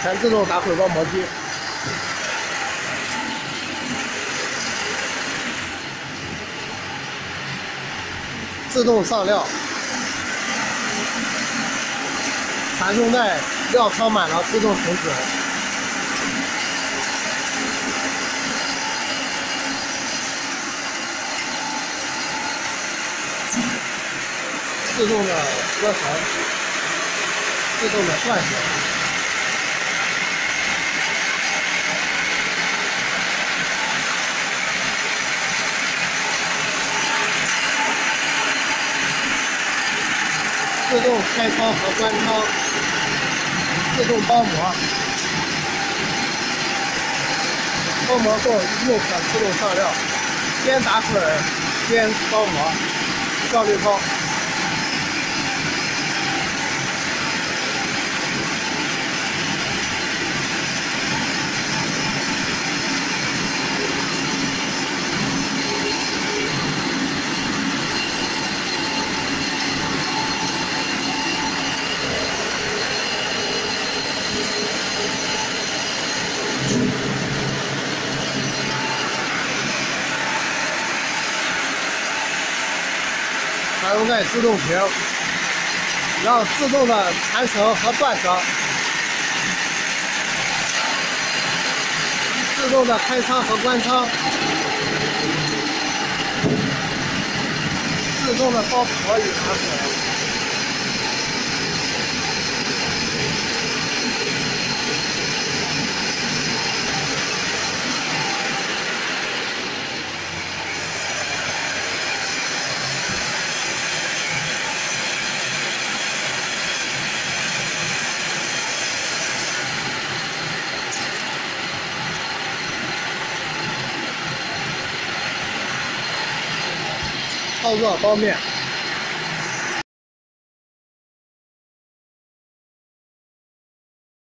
全自动打毁包膜机，自动上料，传送带料装满了，自动停止。自动的割层，自动的断线。自动开仓和关仓，自动包膜，包膜后又可自动上料，边打滚边包膜，效率高。传送带自动停，让自动的缠绳和断绳，自动的开仓和关仓，自动的包膜与打滚。操作方便。